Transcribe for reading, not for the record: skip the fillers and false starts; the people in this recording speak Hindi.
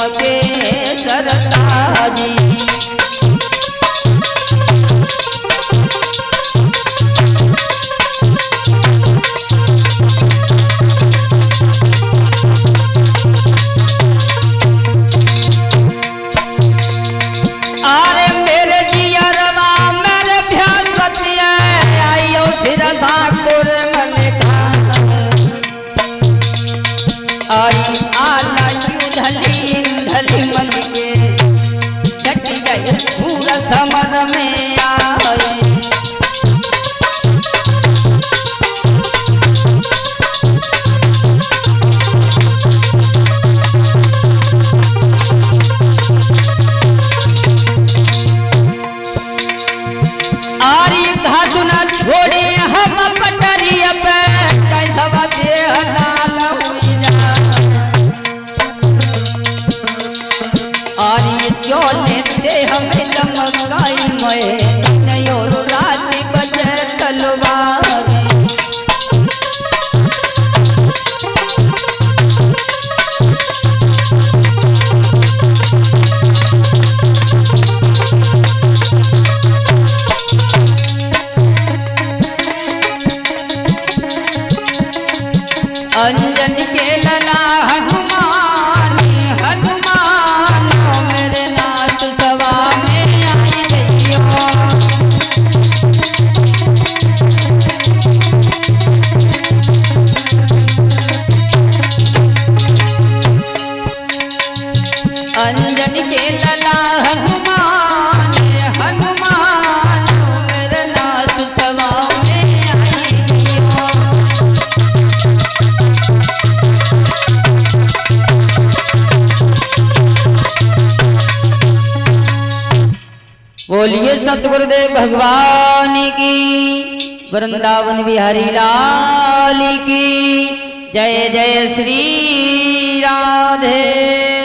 के सरताजी। आई आला धली धली मन के डट गए सूर समर में आए। आरी घास न छोड़े हम पटरिया पे कैसा देह डाल चोले ते हमें दमकाई में नयो रात बजे तलवार। अंजन के लला हनुमान हनुमान मेरे नाथ सवा में आई गई हो। अंजन के लला हनुमान हनुमान मेरे नाथ सवा में आई गई हो। बोलिए सतगुरुदेव भगवान की, वृंदावन बिहारी लाल की जय। जय श्री राधे।